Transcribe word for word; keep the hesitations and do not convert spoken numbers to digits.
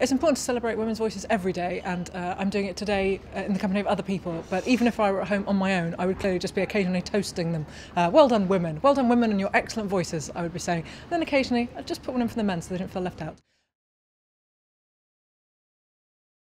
It's important to celebrate women's voices every day, and uh, I'm doing it today uh, in the company of other people. But even if I were at home on my own, I would clearly just be occasionally toasting them. Uh, well done, women. Well done, women, and your excellent voices, I would be saying. And then occasionally, I'd just put one in for the men so they don't feel left out.